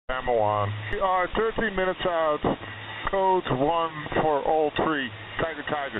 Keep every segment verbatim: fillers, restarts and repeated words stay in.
Ammo on. We are thirteen minutes out. Code one for all three. Tiger, Tiger.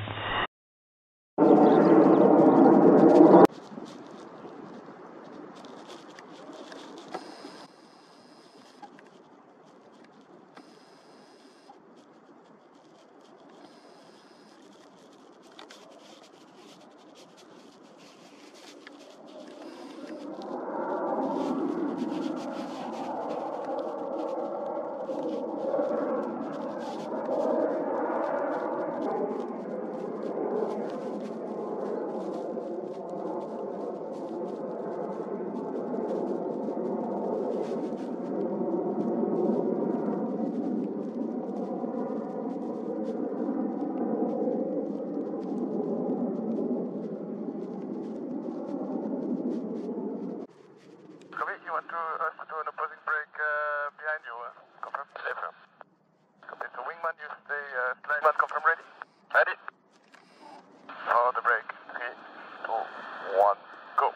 You want to us to do an opposing break uh, behind you? Uh, confirm? Affirm. Copy. So wingman, you stay uh, slide. Wingman, confirm ready? Ready. Follow the break. Three, two, one, go.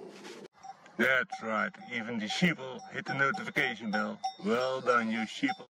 That's right, even the sheeple hit the notification bell. Well done, you sheeple.